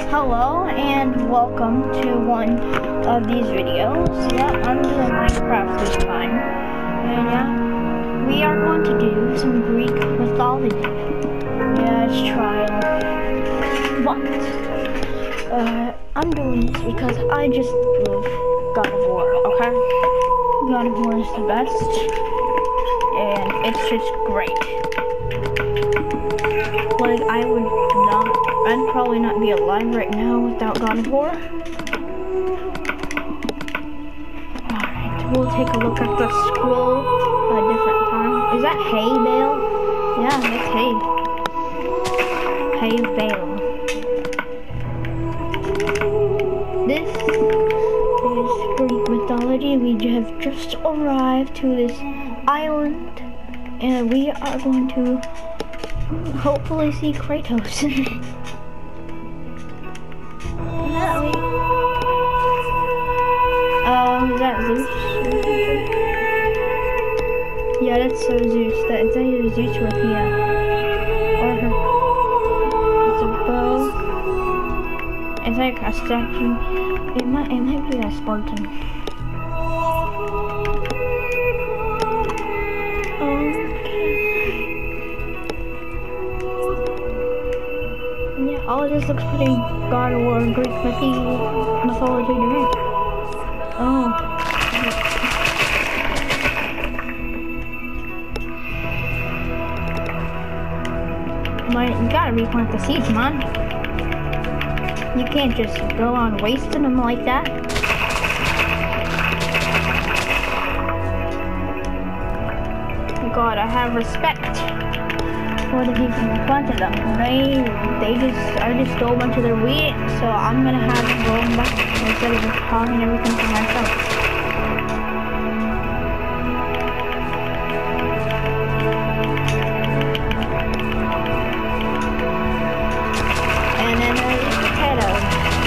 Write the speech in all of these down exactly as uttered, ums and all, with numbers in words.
Hello and welcome to one of these videos. Yeah, I'm doing Minecraft this time. And yeah, we are going to do some Greek mythology. Yeah, it's trial. But uh, I'm doing this because I just love God of War, okay? God of War is the best. And it's just great. Like, I would not, I'd probably not be alive right now without God of War. Alright, we'll take a look at the scroll at a different time. Is that hay bale? Yeah, that's hay. Hay bale. This is Greek mythology. We have just arrived to this island, and we are going to hopefully see Kratos. Um, is that Zeus? Yeah, that's so Zeus. That, it's either Zeus or Athena. Or her. It's a bow. It's like a statue. It might, it might be a Spartan. Oh, this looks pretty God of War Greek mythology to me. Oh. But you gotta replant the seeds, man. You can't just go on wasting them like that. You gotta have respect for the people who planted them. They, they just, I just stole a bunch of their wheat, so I'm gonna have to roll them back instead of just farming everything for myself. And then there's the potatoes.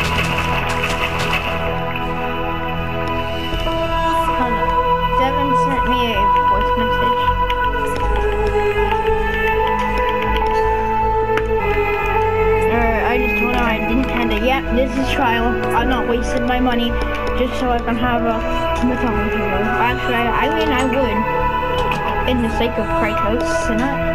Hold on. Devin sent me a voice message. Yeah, this is trial. I'm not wasting my money just so I can have a mythology world. Actually, I, I mean I would, in the sake of Kratos, and that.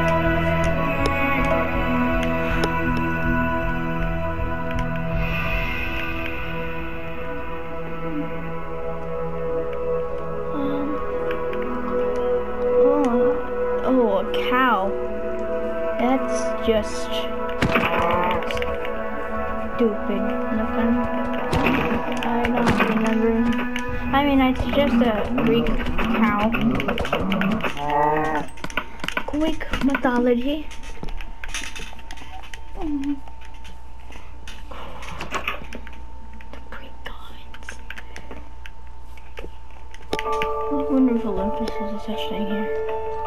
Um, oh, oh, a cow. That's just stupid. Nothing. I don't remember. I mean, it's just a Greek cow. Greek mythology. Mm. The Greek gods. I wonder if Olympus is such thing here.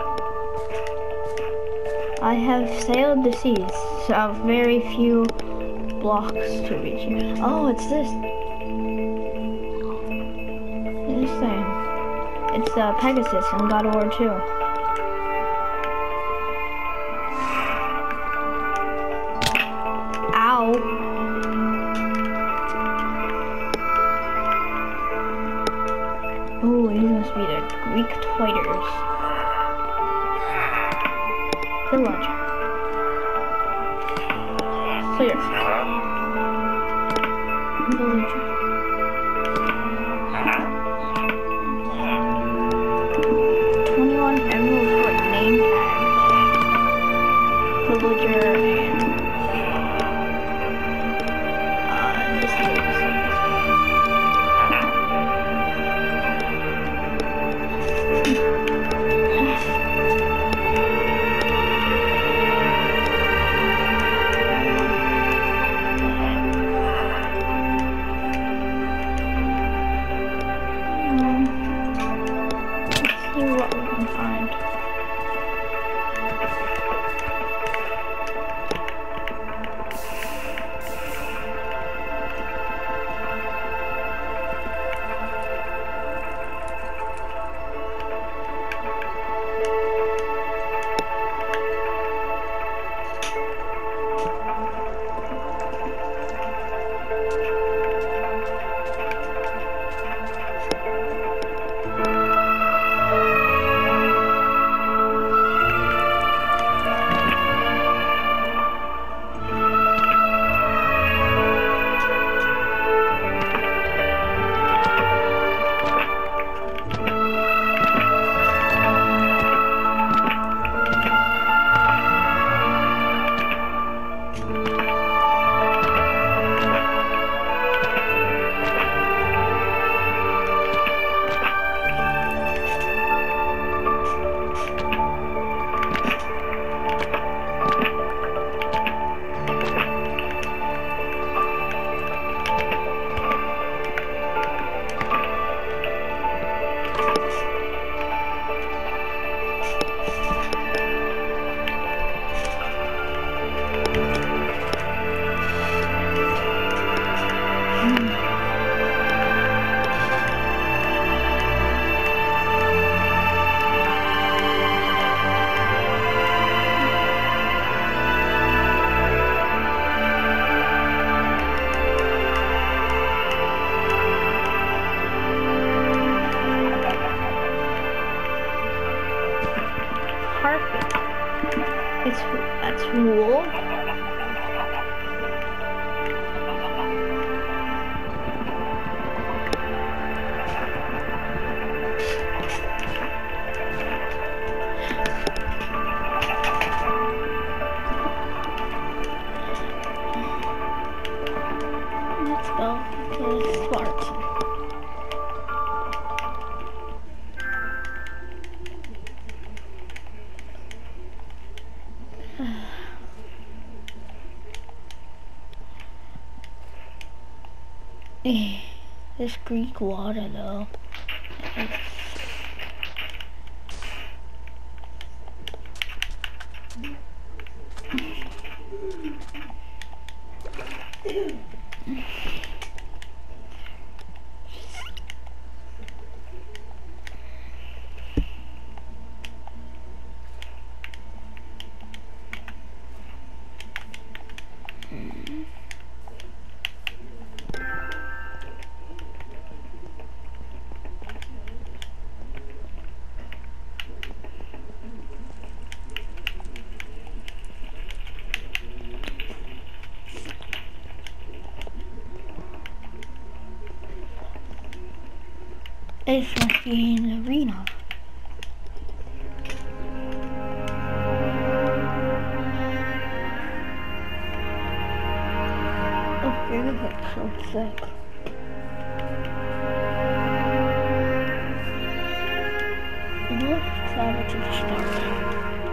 I have sailed the seas, so very few blocks to reach you. Oh, it's this. This thing. It's uh, Pegasus in God of War two. Ow. Oh, these must be the Greek fighters. Village. Clear. Villager. twenty-one emeralds for a name tag. Villager and uh, this is This Greek water though. This must be an arena. Oh, this looks so sick. Let's travel to the start.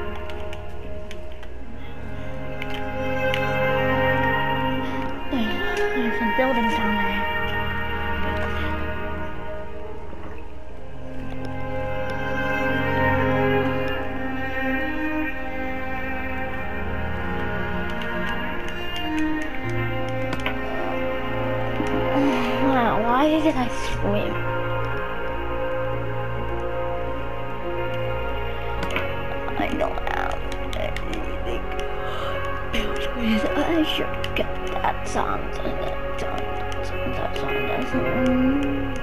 There's some buildings down there. Why did I swim? I don't have anything. I should get that sound and that sound, that sound, that sound.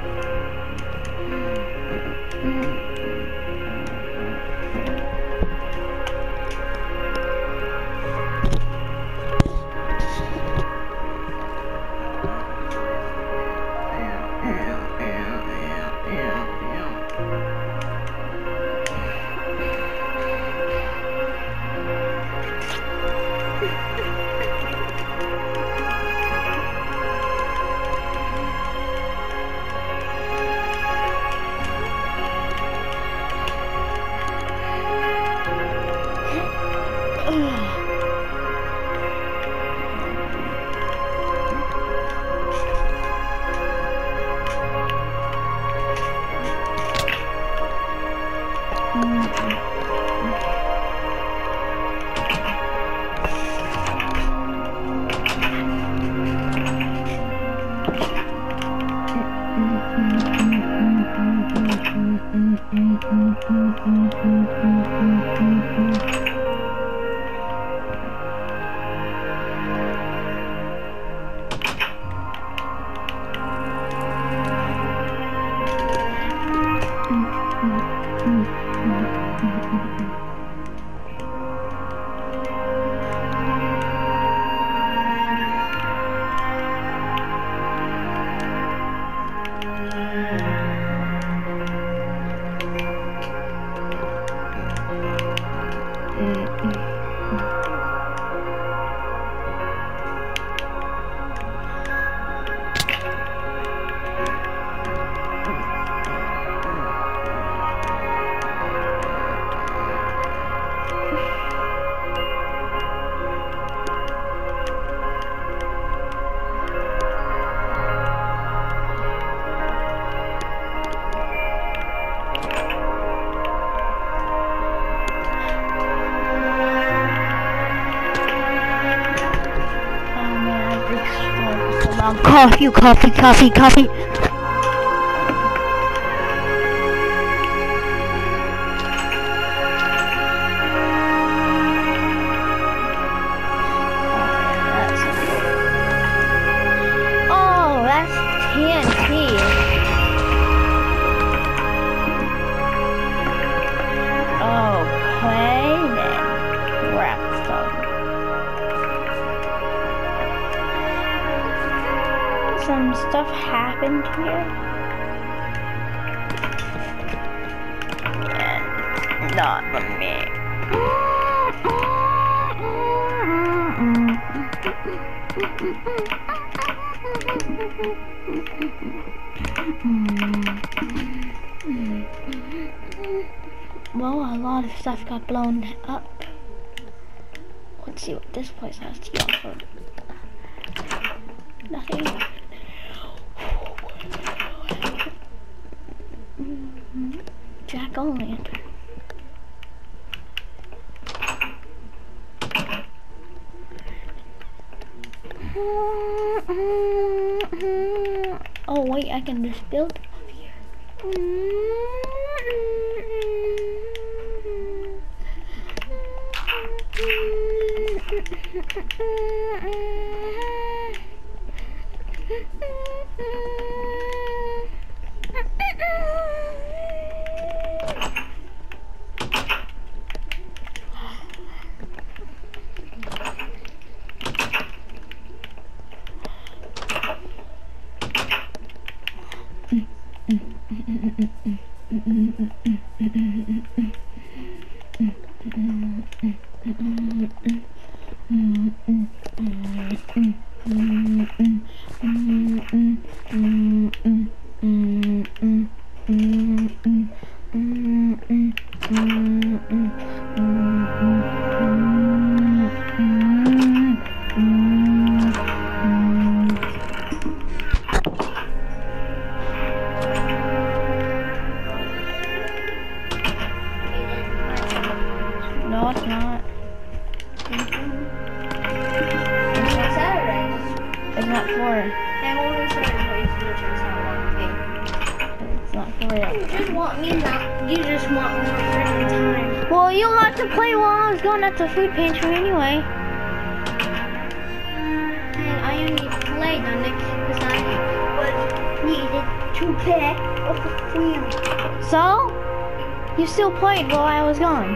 Coffee, coffee, coffee, coffee. Oh, that's T N T. Okay, then. Crap stuff. Some stuff happened here. And not for me. Well, a lot of stuff got blown up. Let's see what this place has to offer. Nothing. jack-o'-lantern. Oh wait, I can just build up here. No, it's not. It's not Saturday. It's not for. Hey, what was Saturday? It's not for yet. You just want me not. You just want more freaking time. Well, you like to play while I was going at the food pantry anyway. And I only played on it because I was needed to pick up the food. So, you still played while I was gone.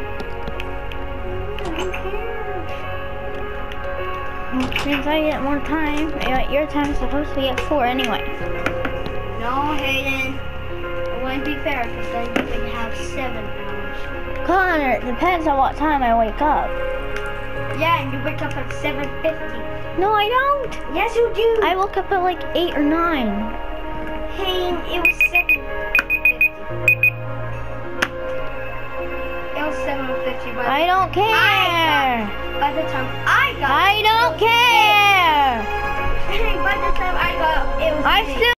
Well, since I get more time, uh, your time's supposed to be at four anyway. No, Hayden. It wouldn't be fair because then you would have seven hours. Connor, it depends on what time I wake up. Yeah, and you wake up at seven fifty. No, I don't. Yes, you do. I woke up at like eight or nine. Hayden, it was seven fifty. It was seven fifty. I don't care. I got, by the time I got I don't care. By the time I got up, it was I six. still